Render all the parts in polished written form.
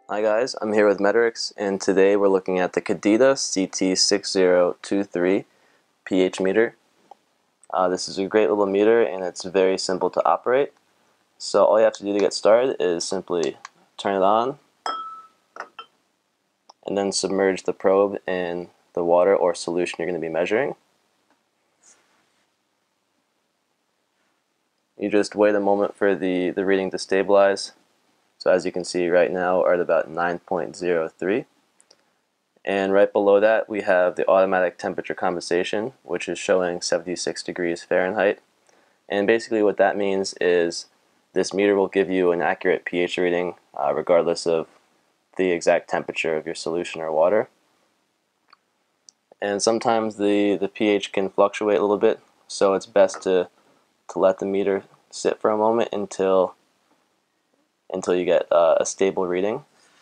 Hi guys, I'm here with Meterics, and today we're looking at the Kedida CT6023 pH meter. This is a great little meter and it's very simple to operate. So all you have to do to get started is simply turn it on and then submerge the probe in the water or solution you're going to be measuring. You just wait a moment for the reading to stabilize. So as you can see right now we're at about 9.03. And right below that we have the automatic temperature compensation, which is showing 76 degrees Fahrenheit. And basically what that means is this meter will give you an accurate pH reading regardless of the exact temperature of your solution or water. And sometimes the pH can fluctuate a little bit, so it's best to let the meter sit for a moment until you get a stable reading.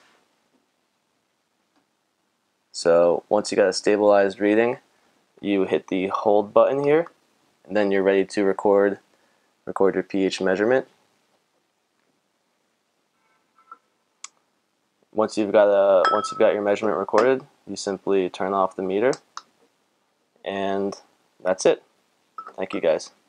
So once you got a stabilized reading, you hit the hold button here, and then you're ready to record your pH measurement. Once you've got your measurement recorded, you simply turn off the meter, and that's it. Thank you guys.